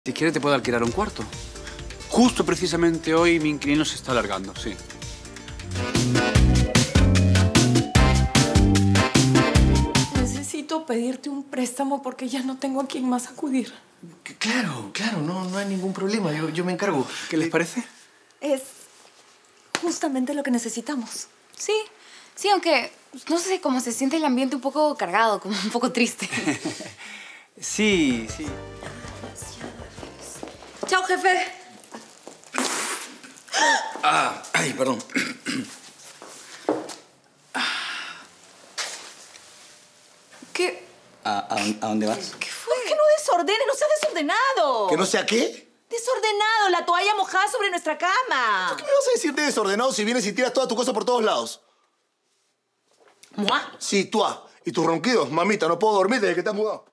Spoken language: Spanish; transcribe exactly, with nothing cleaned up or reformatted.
Si quieres te puedo alquilar un cuarto. Justo precisamente hoy mi inquilino se está alargando, sí. Necesito pedirte un préstamo porque ya no tengo a quién más acudir. Claro, claro, no, no hay ningún problema. Yo, yo me encargo. ¿Qué les parece? Es justamente lo que necesitamos. Sí, sí, aunque no sé cómo se siente el ambiente un poco cargado, como un poco triste. Sí, sí. Chao, jefe. Ah, ay, perdón. ¿Qué? ¿A, a, a dónde vas? ¿Qué fue? ¿Por qué no desordenes? ¡No seas desordenado! ¿Que no sea qué? ¡Desordenado! La toalla mojada sobre nuestra cama. ¿Por qué me vas a decir de desordenado si vienes y tiras toda tu cosa por todos lados? ¿Mua? Sí, tú. Y tus ronquidos, mamita, no puedo dormir desde que te has mudado.